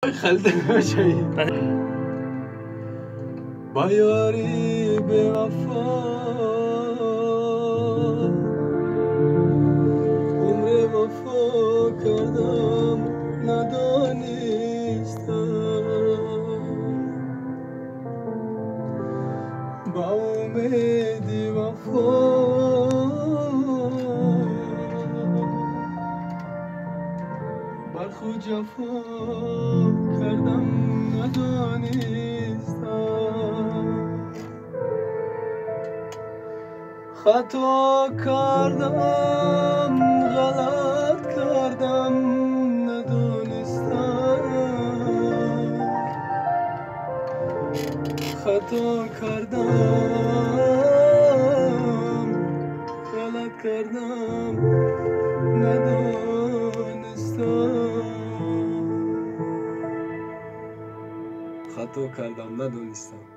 خلطه نمیشه با یاری به وفا عمر وفا کردم ندانستم با امیدی وفا بر خود جفا کردم ندانستم خطا کردم غلط کردم ندانستم خطا کردم غلط کردم ندانستم خطا کردم ندانستم